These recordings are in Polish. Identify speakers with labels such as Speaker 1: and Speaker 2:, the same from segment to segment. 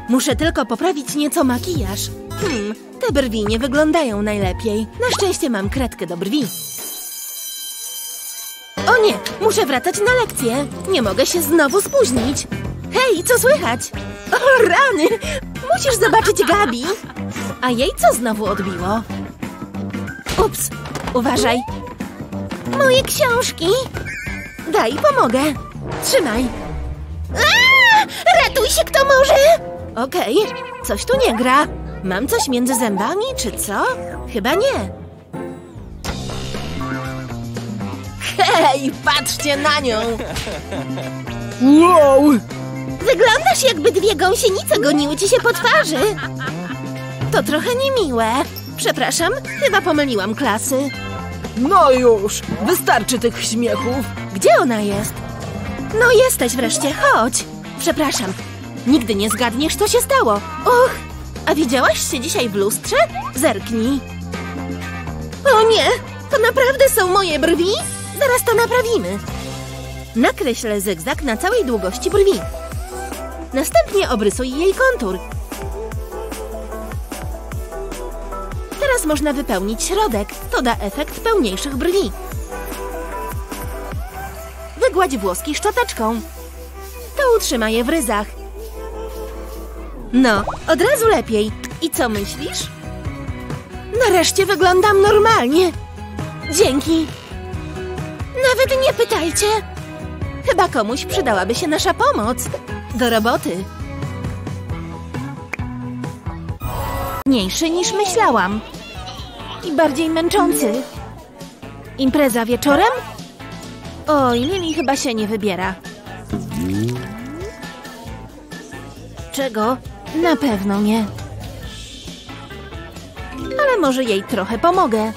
Speaker 1: Muszę tylko poprawić nieco makijaż. Te brwi nie wyglądają najlepiej. Na szczęście mam kredkę do brwi. O nie, muszę wracać na lekcję. Nie mogę się znowu spóźnić. Hej, co słychać? O rany! Musisz zobaczyć Gabi. A jej co znowu odbiło? Ups, uważaj. Moje książki. Daj, pomogę. Trzymaj. Ratuj się, kto może! Okej, coś tu nie gra. Mam coś między zębami, czy co? Chyba nie. Hej, patrzcie na nią!
Speaker 2: Wow!
Speaker 1: Wyglądasz, jakby dwie gąsienice goniły ci się po twarzy. To trochę niemiłe. Przepraszam, chyba pomyliłam klasy.
Speaker 2: No już! Wystarczy tych śmiechów!
Speaker 1: Gdzie ona jest? No jesteś wreszcie, chodź. Przepraszam, nigdy nie zgadniesz, co się stało. Och, a widziałaś się dzisiaj w lustrze? Zerknij. O nie, to naprawdę są moje brwi? Zaraz to naprawimy. Nakreśl zygzak na całej długości brwi. Następnie obrysuj jej kontur. Teraz można wypełnić środek. To da efekt pełniejszych brwi. Wygładź włoski szczoteczką. To utrzyma je w ryzach. No, od razu lepiej. I co myślisz? Nareszcie wyglądam normalnie. Dzięki. Nawet nie pytajcie. Chyba komuś przydałaby się nasza pomoc. Do roboty. Mniejszy niż myślałam. I bardziej męczący. Impreza wieczorem? Oj, Lili chyba się nie wybiera. Czego? Na pewno nie. Ale może jej trochę pomogę.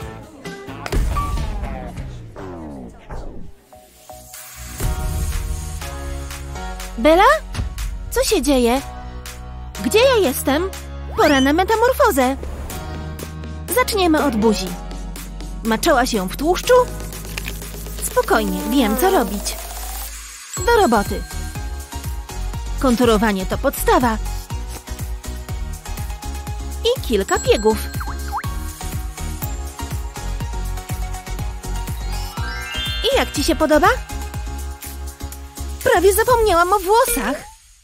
Speaker 1: Bella? Co się dzieje? Gdzie ja jestem? Pora na metamorfozę. Zaczniemy od buzi. Maczała się w tłuszczu? Spokojnie, wiem co robić. Do roboty. Konturowanie to podstawa. I kilka piegów. I jak ci się podoba? Prawie zapomniałam o włosach.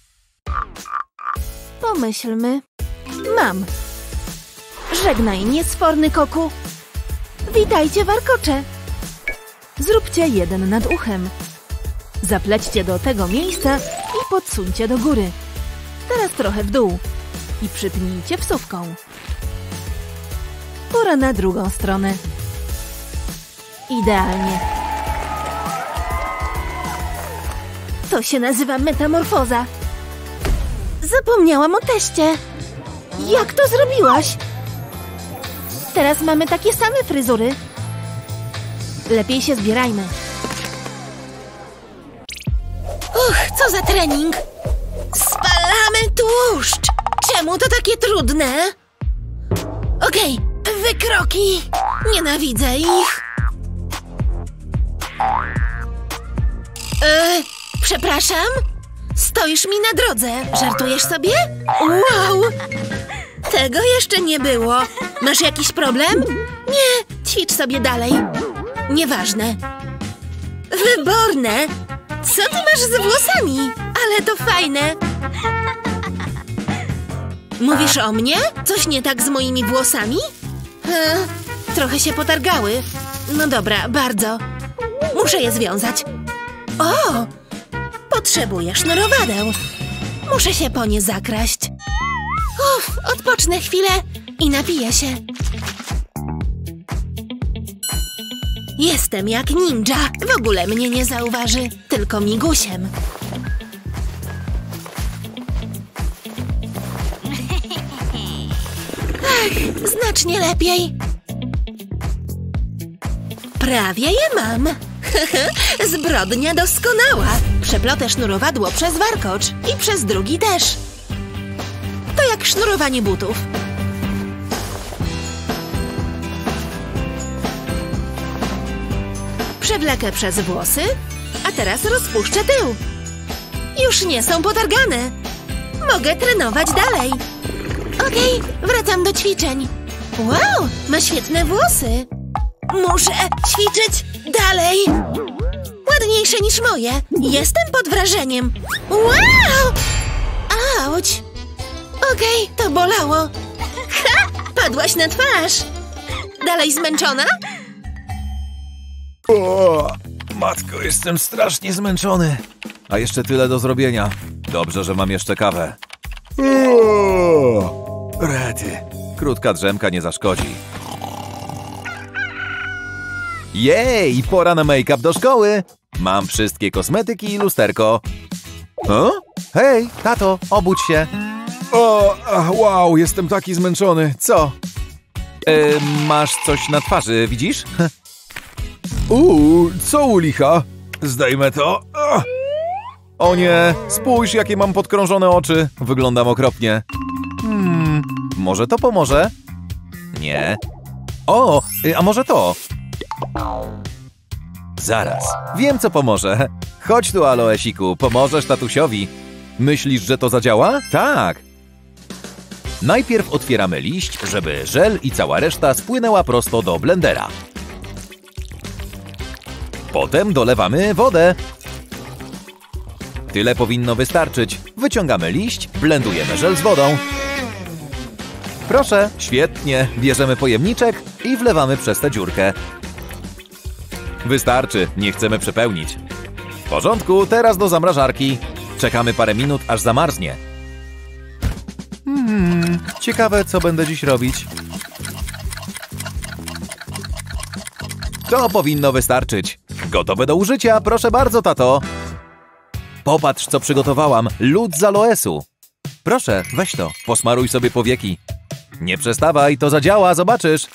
Speaker 1: Pomyślmy. Mam. Żegnaj, niesforny koku. Witajcie, warkocze. Zróbcie jeden nad uchem. Zaplećcie do tego miejsca i podsuńcie do góry. Teraz trochę w dół. I przypnijcie wsówką. Pora na drugą stronę. Idealnie. To się nazywa metamorfoza. Zapomniałam o teście. Jak to zrobiłaś? Teraz mamy takie same fryzury. Lepiej się zbierajmy. Co za trening? Spalamy tłuszcz. Czemu to takie trudne? Okej, wykroki. Nienawidzę ich. Przepraszam? Stoisz mi na drodze. Żartujesz sobie? Wow! Tego jeszcze nie było. Masz jakiś problem? Nie, ćwicz sobie dalej. Nieważne. Wyborne! Co ty masz z włosami? Ale to fajne. Mówisz o mnie? Coś nie tak z moimi włosami? Trochę się potargały. No dobra, bardzo. Muszę je związać. O! Potrzebuję sznurowadeł. Muszę się po nie zakraść. Odpocznę chwilę i napiję się. Jestem jak ninja. W ogóle mnie nie zauważy. Tylko migusiem. Ach, znacznie lepiej. Prawie je mam. Zbrodnia doskonała. Przeplotę sznurowadło przez warkocz i przez drugi też. To jak sznurowanie butów. Przewlekę przez włosy, a teraz rozpuszczę tył. Już nie są potargane. mogę trenować dalej. Okej, wracam do ćwiczeń. Wow, ma świetne włosy. Muszę ćwiczyć dalej. Ładniejsze niż moje. Jestem pod wrażeniem. Wow! Auć! Okej, to bolało. Ha! Padłaś na twarz. Dalej zmęczona?
Speaker 3: O, matko, jestem strasznie zmęczony. A jeszcze tyle do zrobienia. Dobrze, że mam jeszcze kawę. Rety. Krótka drzemka nie zaszkodzi. Jej, pora na make-up do szkoły. Mam wszystkie kosmetyki i lusterko. O? Hej, tato, obudź się. Wow, jestem taki zmęczony. Co? Masz coś na twarzy, widzisz? Co u licha? Zdejmę to. O nie, spójrz, jakie mam podkrążone oczy. Wyglądam okropnie. Może to pomoże? Nie. O, a może to? Zaraz, wiem, co pomoże. Chodź tu, Aloesiku, pomożesz tatusiowi. Myślisz, że to zadziała? Tak. Najpierw otwieramy liść, żeby żel i cała reszta spłynęła prosto do blendera. Potem dolewamy wodę. Tyle powinno wystarczyć. Wyciągamy liść, blendujemy żel z wodą. Proszę, świetnie. Bierzemy pojemniczek i wlewamy przez tę dziurkę. Wystarczy, nie chcemy przepełnić. W porządku, teraz do zamrażarki. Czekamy parę minut, aż zamarznie. Ciekawe, co będę dziś robić. To powinno wystarczyć. Gotowe do użycia, proszę bardzo, tato. Popatrz, co przygotowałam. Lód z aloesu. Proszę, weź to, posmaruj sobie powieki. Nie przestawaj, to zadziała, zobaczysz.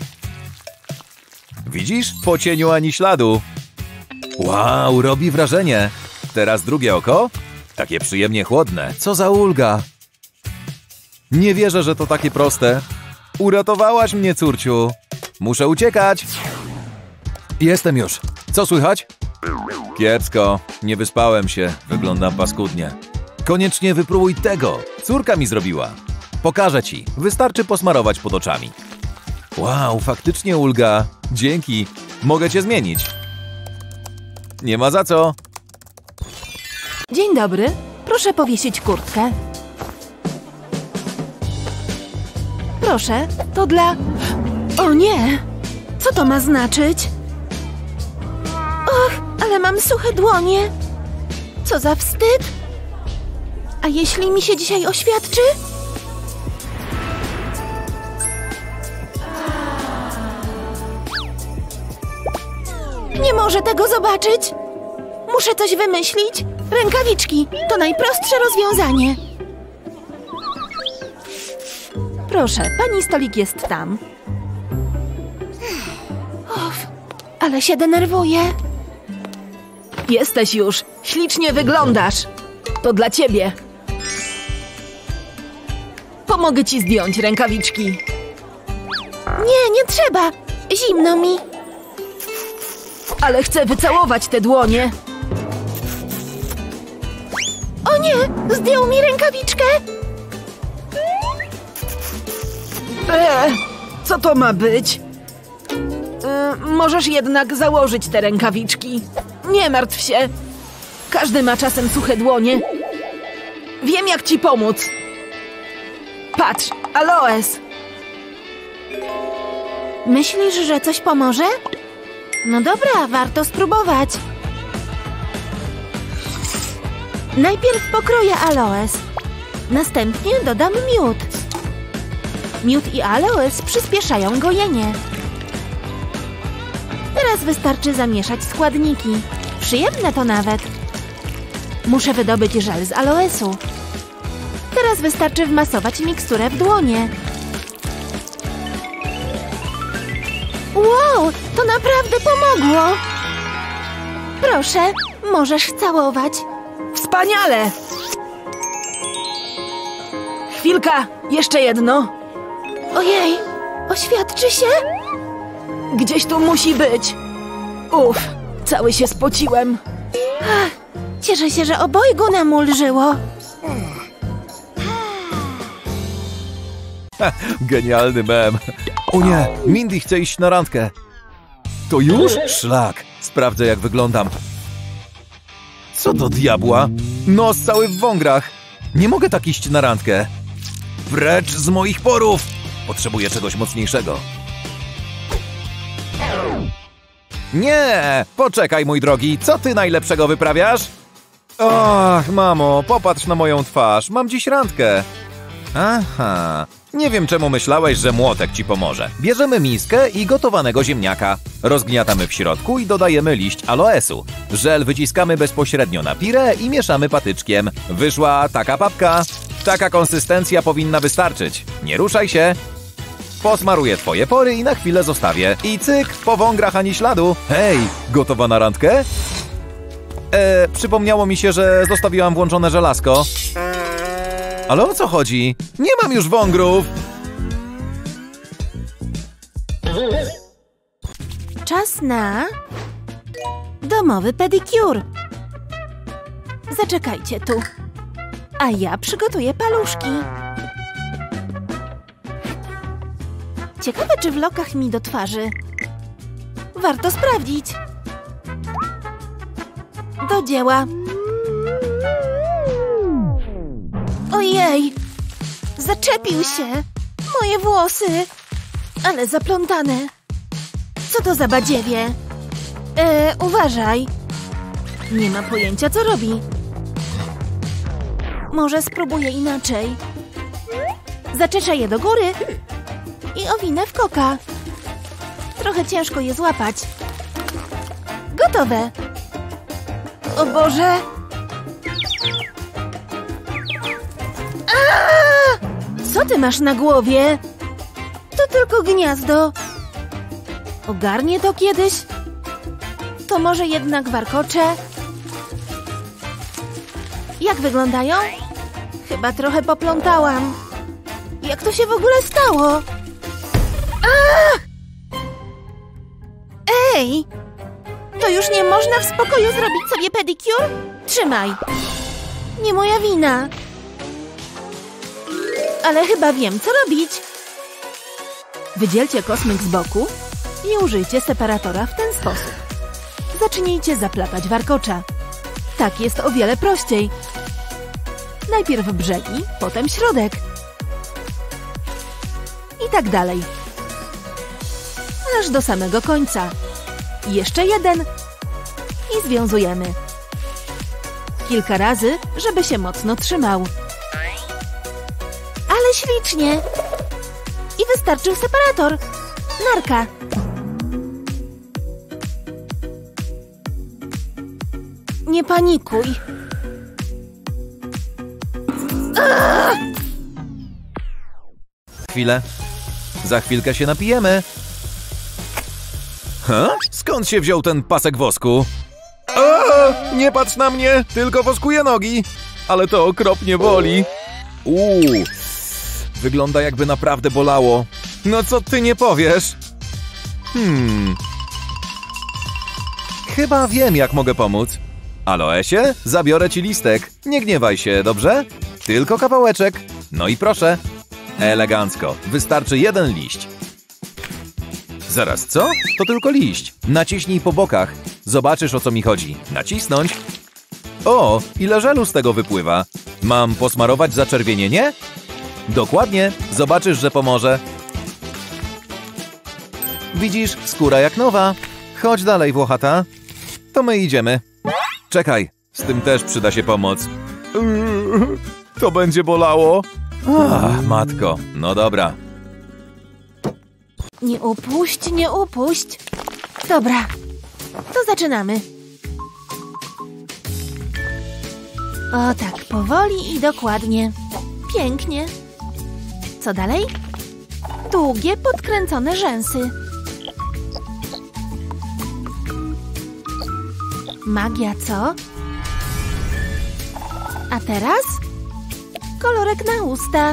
Speaker 3: Widzisz? Po cieniu ani śladu. Wow, robi wrażenie. Teraz drugie oko. Takie przyjemnie chłodne. Co za ulga. Nie wierzę, że to takie proste. Uratowałaś mnie, córciu. Muszę uciekać. Jestem już. Co słychać? Kiepsko. Nie wyspałem się. Wyglądam paskudnie. Koniecznie wypróbuj tego. Córka mi zrobiła. Pokażę ci. Wystarczy posmarować pod oczami. Wow, faktycznie ulga. Dzięki. Mogę cię zmienić. Nie ma za co.
Speaker 1: Dzień dobry. Proszę powiesić kurtkę. Proszę, to dla... O nie! Co to ma znaczyć? Och, ale mam suche dłonie. Co za wstyd. A jeśli mi się dzisiaj oświadczy? Nie może tego zobaczyć. Muszę coś wymyślić. Rękawiczki to najprostsze rozwiązanie. Proszę, pani stolik jest tam. Uff, ale się denerwuję.
Speaker 2: Jesteś już. Ślicznie wyglądasz. To dla ciebie. Pomogę ci zdjąć rękawiczki.
Speaker 1: Nie, nie trzeba. Zimno mi.
Speaker 2: Ale chcę wycałować te dłonie.
Speaker 1: O nie, zdjął mi rękawiczkę.
Speaker 2: Co to ma być? Możesz jednak założyć te rękawiczki. Nie martw się. Każdy ma czasem suche dłonie. Wiem, jak ci pomóc. Patrz, aloes.
Speaker 1: Myślisz, że coś pomoże? No dobra, warto spróbować. Najpierw pokroję aloes. Następnie dodam miód. Miód i aloes przyspieszają gojenie. Teraz wystarczy zamieszać składniki. Przyjemne to nawet. Muszę wydobyć żel z aloesu. Teraz wystarczy wmasować miksturę w dłonie. Wow, to naprawdę pomogło! Proszę, możesz całować.
Speaker 2: Wspaniale! Chwilka, jeszcze jedno.
Speaker 1: Ojej, oświadczy się?
Speaker 2: Gdzieś tu musi być. Uff, cały się spociłem.
Speaker 1: Ach, cieszę się, że obojgu nam ulżyło.
Speaker 3: Genialny mem. O nie, Mindy chce iść na randkę. To już? Szlak. Sprawdzę, jak wyglądam. Co do diabła? Nos cały w wągrach. Nie mogę tak iść na randkę. Precz z moich porów! Potrzebuję czegoś mocniejszego. Nie! Poczekaj, mój drogi. Co ty najlepszego wyprawiasz? Och, mamo, popatrz na moją twarz. Mam dziś randkę. Aha. Nie wiem, czemu myślałeś, że młotek ci pomoże. Bierzemy miskę i gotowanego ziemniaka. Rozgniatamy w środku i dodajemy liść aloesu. Żel wyciskamy bezpośrednio na pirę i mieszamy patyczkiem. Wyszła taka papka. Taka konsystencja powinna wystarczyć. Nie ruszaj się. Posmaruję twoje pory i na chwilę zostawię. I cyk, po wągrach ani śladu. Hej, gotowa na randkę? Przypomniało mi się, że zostawiłam włączone żelazko. Ale o co chodzi? Nie mam już wągrów!
Speaker 1: Czas na domowy pedicure. Zaczekajcie tu, a ja przygotuję paluszki. Ciekawe, czy w lokach mi do twarzy. Warto sprawdzić. Do dzieła. Ojej! Zaczepił się! Moje włosy! Ale zaplątane. Co to za badziewie? Uważaj. Nie ma pojęcia, co robi. Może spróbuję inaczej. Zaczeszę je do góry i owinę w koka. Trochę ciężko je złapać. Gotowe. O Boże! Co ty masz na głowie? To tylko gniazdo. Ogarnie to kiedyś? To może jednak warkocze? Jak wyglądają? Chyba trochę poplątałam. Jak to się w ogóle stało? Ej! To już nie można w spokoju zrobić sobie pedicure? Trzymaj. Nie moja wina. Ale chyba wiem, co robić. Wydzielcie kosmyk z boku i użyjcie separatora w ten sposób. Zacznijcie zaplatać warkocza. Tak jest o wiele prościej. Najpierw brzegi, potem środek. I tak dalej. Aż do samego końca. Jeszcze jeden. I związujemy. Kilka razy, żeby się mocno trzymał. Ale ślicznie. I wystarczył separator. Narka. Nie panikuj.
Speaker 3: Chwilę. Za chwilkę się napijemy. Skąd się wziął ten pasek wosku? Nie patrz na mnie, tylko woskuję nogi. Ale to okropnie boli. Wygląda, jakby naprawdę bolało. No co ty nie powiesz? Chyba wiem, jak mogę pomóc. Aloesie, zabiorę ci listek. Nie gniewaj się, dobrze? Tylko kawałeczek. No i proszę. Elegancko. Wystarczy jeden liść. Zaraz, co? To tylko liść. Naciśnij po bokach. Zobaczysz, o co mi chodzi. Nacisnąć. O, ile żelu z tego wypływa. Mam posmarować zaczerwienienie? Dokładnie. Zobaczysz, że pomoże. Widzisz, skóra jak nowa. Chodź dalej, Włochata. To my idziemy. Czekaj, z tym też przyda się pomoc. To będzie bolało. Matko, no dobra.
Speaker 1: Nie upuść, nie upuść. Dobra, to zaczynamy. O tak, powoli i dokładnie. Pięknie. Co dalej? Długie, podkręcone rzęsy. Magia, co? A teraz? Kolorek na usta.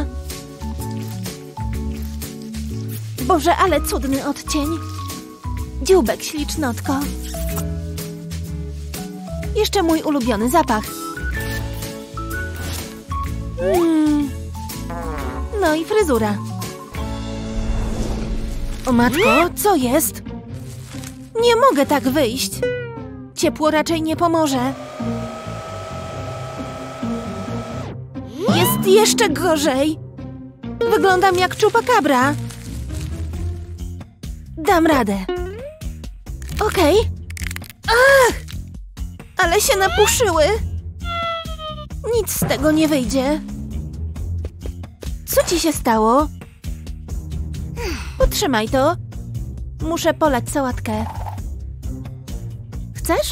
Speaker 1: Boże, ale cudny odcień. Dzióbek, ślicznotko. Jeszcze mój ulubiony zapach. No i fryzura. O matko, co jest? Nie mogę tak wyjść. Ciepło raczej nie pomoże. Jest jeszcze gorzej. Wyglądam jak chupacabra. Dam radę. Okej. Ach! Ale się napuszyły. Nic z tego nie wyjdzie. Co ci się stało? Utrzymaj to. Muszę polać sałatkę. Chcesz?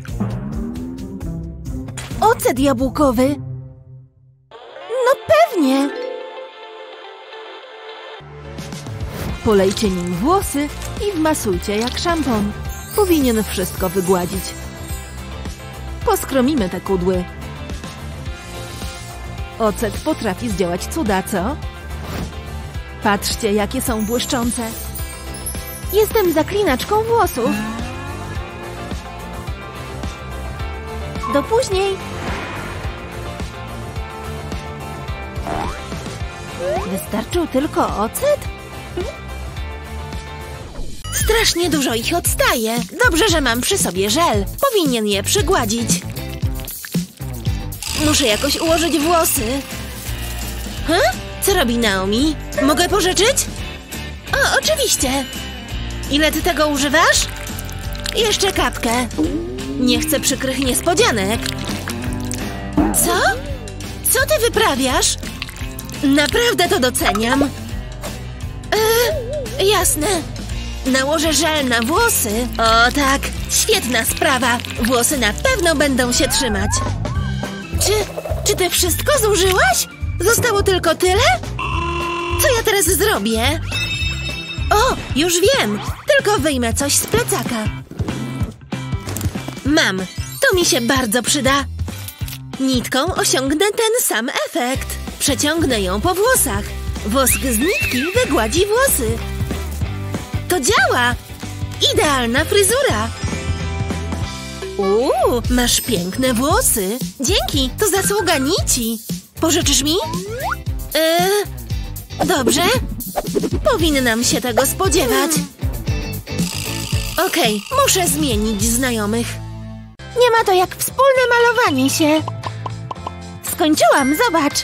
Speaker 1: Ocet jabłkowy. No pewnie.
Speaker 2: Polejcie nim włosy i wmasujcie jak szampon. Powinien wszystko wygładzić. Poskromimy te kudły. Ocet potrafi zdziałać cuda, co? Patrzcie, jakie są błyszczące.
Speaker 1: Jestem zaklinaczką włosów. Do później. Wystarczył tylko ocet? Strasznie dużo ich odstaje. Dobrze, że mam przy sobie żel. Powinien je przygładzić. Muszę jakoś ułożyć włosy. Co robi Naomi? Mogę pożyczyć? O, oczywiście. Ile ty tego używasz? Jeszcze kapkę. Nie chcę przykrych niespodzianek. Co? Co ty wyprawiasz? Naprawdę to doceniam. Jasne. Nałożę żel na włosy. O tak, świetna sprawa. Włosy na pewno będą się trzymać. Czy ty wszystko zużyłaś? Zostało tylko tyle? Co ja teraz zrobię? O, już wiem. Tylko wyjmę coś z plecaka. Mam. To mi się bardzo przyda. Nitką osiągnę ten sam efekt. Przeciągnę ją po włosach. Wosk z nitki wygładzi włosy. To działa! Idealna fryzura! Masz piękne włosy. Dzięki, to zasługa nici. Pożyczysz mi? Dobrze. Powinnam się tego spodziewać. Okej, muszę zmienić znajomych. Nie ma to jak wspólne malowanie się. Skończyłam, zobacz.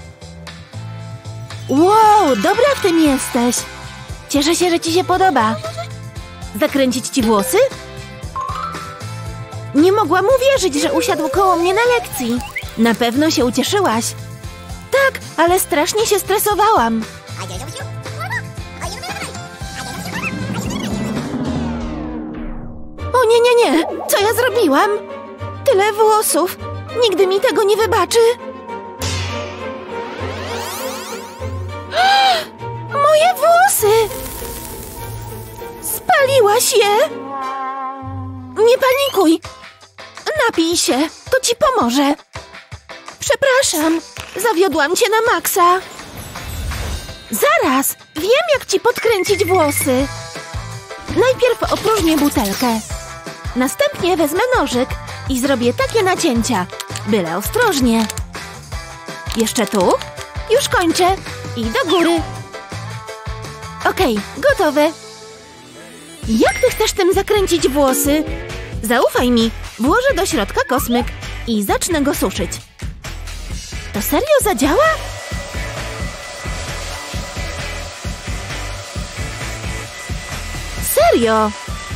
Speaker 1: Wow, dobra w tym jesteś. Cieszę się, że ci się podoba. Zakręcić ci włosy? Nie mogłam uwierzyć, że usiadł koło mnie na lekcji. Na pewno się ucieszyłaś. Tak, ale strasznie się stresowałam. O nie. Co ja zrobiłam? Tyle włosów. Nigdy mi tego nie wybaczy. Moje włosy! Spaliłaś je! Nie panikuj! Napij się, to ci pomoże. Przepraszam, zawiodłam cię na maksa. Zaraz, wiem jak ci podkręcić włosy. Najpierw opróżnię butelkę. Następnie wezmę nożyk i zrobię takie nacięcia. Byle ostrożnie. Jeszcze tu. Już kończę. I do góry. Okej, gotowe. Jak ty chcesz tym zakręcić włosy? Zaufaj mi, włożę do środka kosmyk i zacznę go suszyć. To serio zadziała? Serio!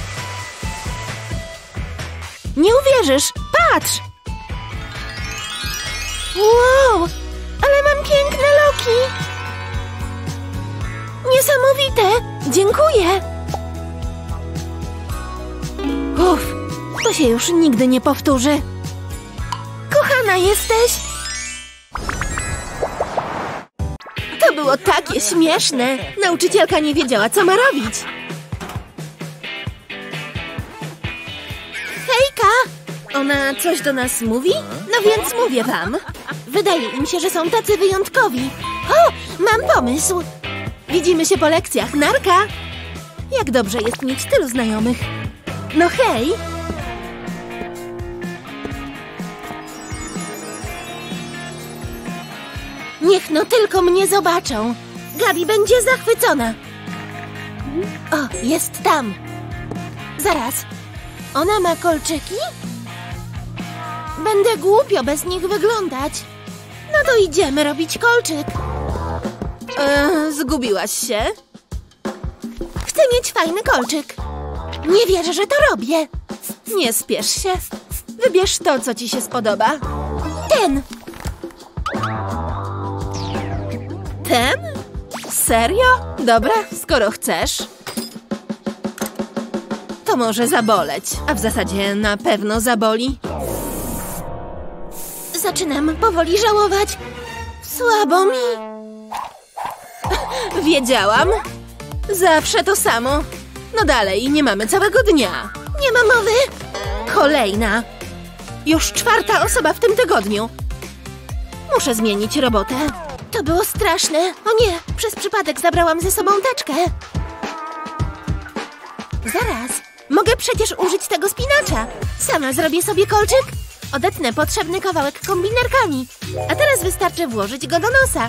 Speaker 1: Nie uwierzysz, patrz! Wow, ale mam piękne loki! Niesamowite! Dziękuję! Uff, to się już nigdy nie powtórzy. Kochana jesteś! To było takie śmieszne! Nauczycielka nie wiedziała, co ma robić. Hejka! Ona coś do nas mówi? No więc mówię wam. Wydaje im się, że są tacy wyjątkowi. O, mam pomysł! Widzimy się po lekcjach, narka! Jak dobrze jest mieć tylu znajomych. No hej! Niech no tylko mnie zobaczą. Gabi będzie zachwycona. O, jest tam. Zaraz. Ona ma kolczyki? Będę głupio bez nich wyglądać. No to idziemy robić kolczyk. Zgubiłaś się? Chcę mieć fajny kolczyk. Nie wierzę, że to robię. Nie spiesz się. Wybierz to, co ci się spodoba. Ten. Ten? Serio? Dobra, skoro chcesz. To może zaboleć, a w zasadzie na pewno zaboli. Zaczynam powoli żałować. Słabo mi. Wiedziałam. Zawsze to samo. No dalej, nie mamy całego dnia. Nie ma mowy. Kolejna. Już 4. osoba w tym tygodniu. Muszę zmienić robotę. To było straszne. O nie, przez przypadek zabrałam ze sobą teczkę. Zaraz. Mogę przecież użyć tego spinacza. Sama zrobię sobie kolczyk. Odetnę potrzebny kawałek kombinerkami. A teraz wystarczy włożyć go do nosa.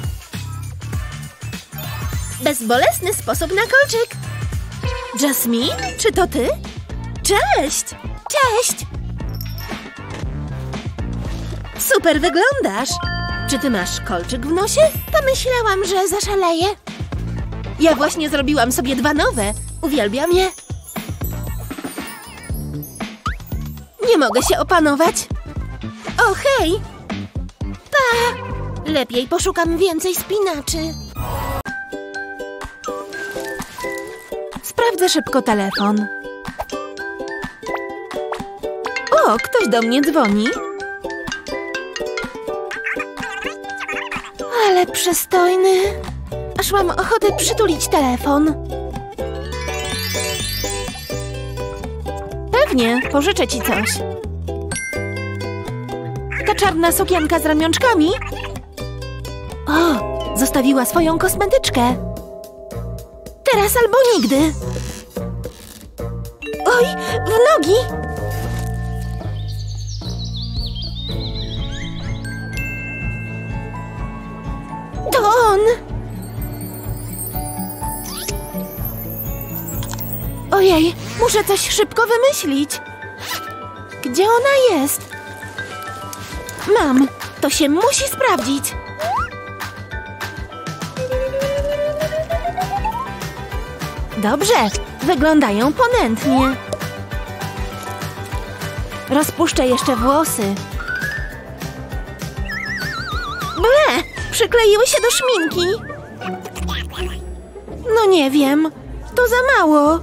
Speaker 1: Bezbolesny sposób na kolczyk. Jasmine, czy to ty? Cześć! Cześć! Super wyglądasz. Czy ty masz kolczyk w nosie? Pomyślałam, że zaszaleję. Ja właśnie zrobiłam sobie 2 nowe. Uwielbiam je. Nie mogę się opanować. O, hej! Pa! Lepiej poszukam więcej spinaczy. Sprawdzę szybko telefon. O, ktoś do mnie dzwoni. Ale przystojny. Aż mam ochotę przytulić telefon. Pewnie, pożyczę ci coś. Ta czarna sukienka z ramionczkami? O, zostawiła swoją kosmetyczkę. Teraz albo nigdy. Oj, w nogi! To on! Ojej, muszę coś szybko wymyślić. Gdzie ona jest? Mam, to się musi sprawdzić. Dobrze, wyglądają ponętnie. Rozpuszczę jeszcze włosy. Ble, przykleiły się do szminki. No nie wiem, to za mało.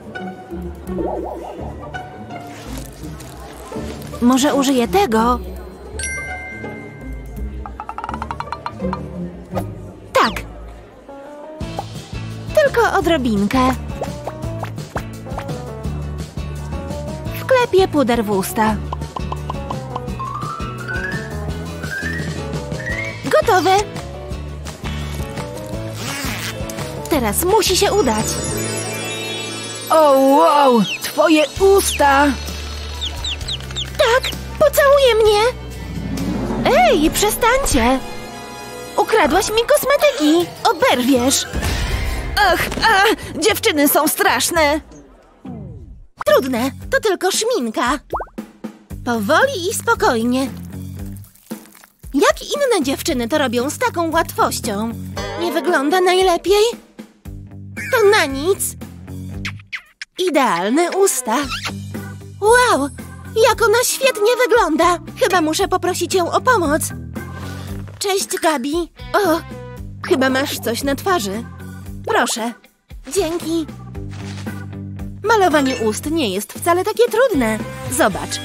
Speaker 1: Może użyję tego? Tak. Tylko odrobinkę. Wklepię puder w usta. Gotowe. Teraz musi się udać.
Speaker 2: O, wow! Twoje usta!
Speaker 1: Tak, pocałuje mnie. Ej, przestańcie. Ukradłaś mi kosmetyki. Oberwiesz.
Speaker 2: Ach, dziewczyny są straszne!
Speaker 1: Trudne, to tylko szminka. Powoli i spokojnie. Jak inne dziewczyny to robią z taką łatwością? Nie wygląda najlepiej? To na nic. Idealne usta. Wow, jak ona świetnie wygląda. Chyba muszę poprosić ją o pomoc. Cześć, Gabi. O, chyba masz coś na twarzy. Proszę. Dzięki. Malowanie ust nie jest wcale takie trudne. Zobacz.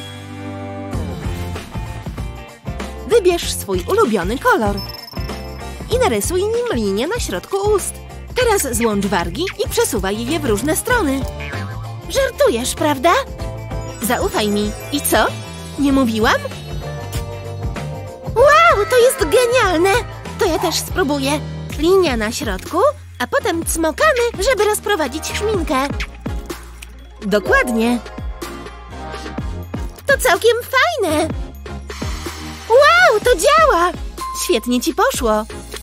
Speaker 1: Wybierz swój ulubiony kolor i narysuj nim linię na środku ust. Teraz złącz wargi i przesuwaj je w różne strony. Żartujesz, prawda? Zaufaj mi. I co? Nie mówiłam? Wow, to jest genialne! To ja też spróbuję. Linia na środku, a potem cmokamy, żeby rozprowadzić szminkę. Dokładnie. To całkiem fajne. Wow, to działa! Świetnie ci poszło.